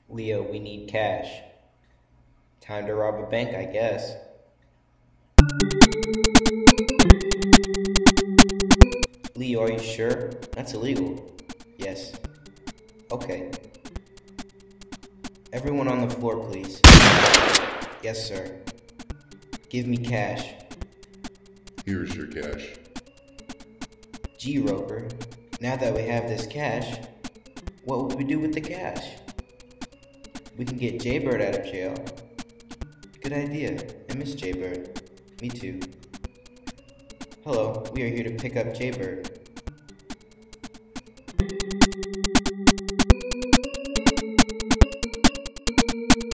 Leo, we need cash. Time to rob a bank, I guess. Leo, are you sure? That's illegal. Yes. Okay. Everyone on the floor, please. Yes, sir. Give me cash. Here's your cash. Gee, Rover, now that we have this cash, what will we do with the cash? We can get Jaybird out of jail. Good idea. I miss Jaybird. Me too. Hello, we are here to pick up Jaybird.